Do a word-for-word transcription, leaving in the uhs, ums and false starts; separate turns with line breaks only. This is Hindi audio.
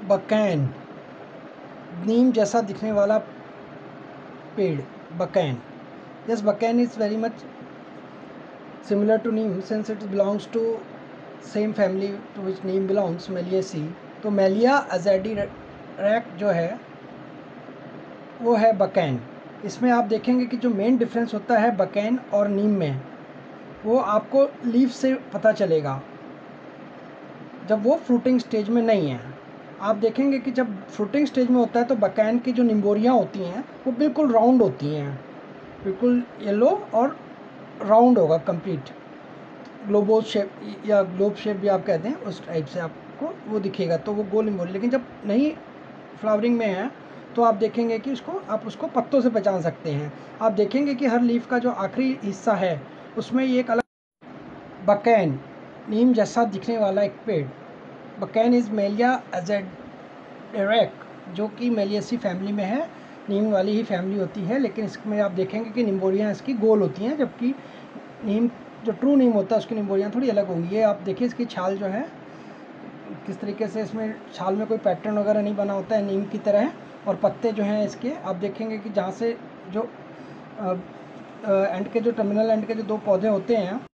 बकैन, नीम जैसा दिखने वाला पेड़, बकैन. Yes, baccan is very much similar to neem since it belongs to same family to which neem belongs, Meliaceae. तो मेलिया अज़ेडिरैक जो है वो है बकैन. इसमें आप देखेंगे कि जो मेन डिफरेंस होता है बकैन और नीम में, वो आपको लीफ से पता चलेगा जब वो फ्रूटिंग स्टेज में नहीं है. आप देखेंगे कि जब फ्रूटिंग स्टेज में होता है तो बकैन की जो निम्बोरियाँ होती हैं वो बिल्कुल राउंड होती हैं, बिल्कुल येलो और राउंड होगा कंप्लीट, ग्लोबोज शेप या ग्लोब शेप भी आप कहते हैं, उस टाइप से आपको वो दिखेगा. तो वो गोल निम्बोरी. लेकिन जब नहीं फ्लावरिंग में है तो आप देखेंगे कि उसको आप उसको पत्तों से पहचान सकते हैं. आप देखेंगे कि हर लीफ का जो आखिरी हिस्सा है उसमें ये एक अलग बकैन, नीम जैसा दिखने वाला एक पेड़. बकैन इज़ मेलिया अज़ेडिरैक, जो कि मेलिएसी फैमिली में है, नीम वाली ही फैमिली होती है. लेकिन इसमें आप देखेंगे कि निम्बोरियाँ इसकी गोल होती हैं, जबकि नीम जो ट्रू नीम होता है उसकी निम्बोरियाँ थोड़ी अलग होंगी. ये आप देखिए इसकी छाल जो है किस तरीके से, इसमें छाल में कोई पैटर्न वगैरह नहीं बना होता है नीम की तरह. और पत्ते जो हैं इसके आप देखेंगे कि जहाँ से जो एंड के जो टर्मिनल एंड के जो दो पौधे होते हैं